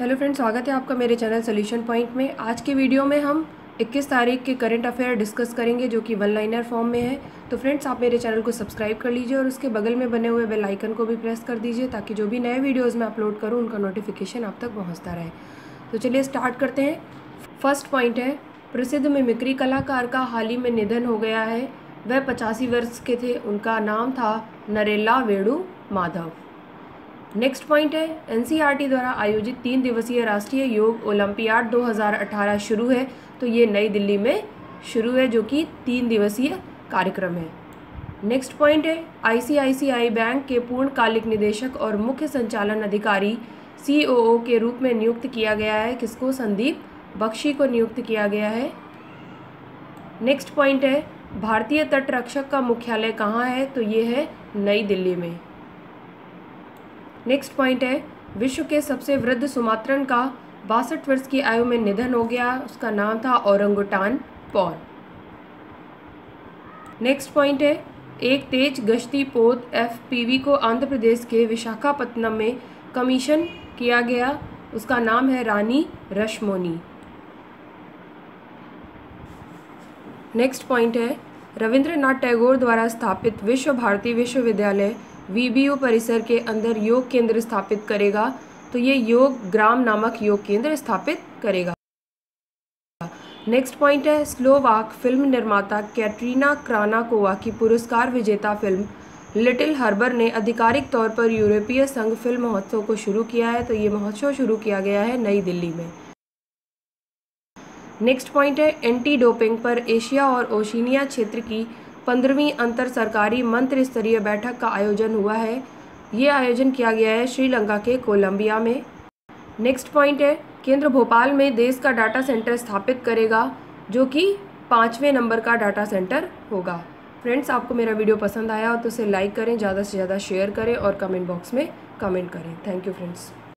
Hello friends, स्वागत है आपका मेरे चैनल सोल्यूशन पॉइंट में। आज के वीडियो में हम 21 तारीख के करंट अफेयर डिस्कस करेंगे जो कि वन लाइनर फॉर्म में है। तो फ्रेंड्स, आप मेरे चैनल को सब्सक्राइब कर लीजिए और उसके बगल में बने हुए बेल आइकन को भी प्रेस कर दीजिए ताकि जो भी नए वीडियोज़ मैं अपलोड करूँ उनका नोटिफिकेशन आप तक पहुँचता रहे। तो चलिए स्टार्ट करते हैं। फर्स्ट पॉइंट है, प्रसिद्ध मिमिक्री कलाकार का हाल ही में निधन हो गया है। वह 85 वर्ष के थे। उनका नाम था नरेला वेणु माधव। नेक्स्ट पॉइंट है, एनसीईआरटी द्वारा आयोजित 3 दिवसीय राष्ट्रीय योग ओलंपियाड 2018 शुरू है। तो ये नई दिल्ली में शुरू है जो कि 3 दिवसीय कार्यक्रम है। नेक्स्ट पॉइंट है, आईसीआईसीआई बैंक के पूर्णकालिक निदेशक और मुख्य संचालन अधिकारी सीओओ के रूप में नियुक्त किया गया है। किसको? संदीप बख्शी को नियुक्त किया गया है। नेक्स्ट पॉइंट है, भारतीय तट रक्षक का मुख्यालय कहाँ है? तो ये है नई दिल्ली में। नेक्स्ट पॉइंट है, विश्व के सबसे वृद्ध सुमात्रन का 62 वर्ष की आयु में निधन हो गया। उसका नाम था ओरंगुटान पॉल। नेक्स्ट पॉइंट है, एक तेज गश्ती पोत एफपीवी को आंध्र प्रदेश के विशाखापत्तनम में कमीशन किया गया। उसका नाम है रानी रश्मोनी। नेक्स्ट पॉइंट है, रविंद्रनाथ टैगोर द्वारा स्थापित विश्व भारती विश्वविद्यालय वीबीयू परिसर के अंदर योग केंद्र स्थापित करेगा। तो ये योग ग्राम नामक योग केंद्र स्थापित करेगा। नेक्स्ट पॉइंट है, स्लोवाक फिल्म निर्माता कैटरीना क्रानाकोवा की पुरस्कार विजेता फिल्म लिटिल हर्बर ने आधिकारिक तौर पर यूरोपीय संघ फिल्म महोत्सव को शुरू किया है। तो ये महोत्सव शुरू किया गया है नई दिल्ली में। नेक्स्ट पॉइंट है, एंटी डोपिंग पर एशिया और ओशिनिया क्षेत्र की 15वीं अंतर सरकारी मंत्री स्तरीय बैठक का आयोजन हुआ है। ये आयोजन किया गया है श्रीलंका के कोलंबिया में। नेक्स्ट पॉइंट है, केंद्र भोपाल में देश का डाटा सेंटर स्थापित करेगा जो कि 5वें नंबर का डाटा सेंटर होगा। फ्रेंड्स, आपको मेरा वीडियो पसंद आया हो तो उसे लाइक करें, ज़्यादा से ज़्यादा शेयर करें और कमेंट बॉक्स में कमेंट करें। Thank you friends.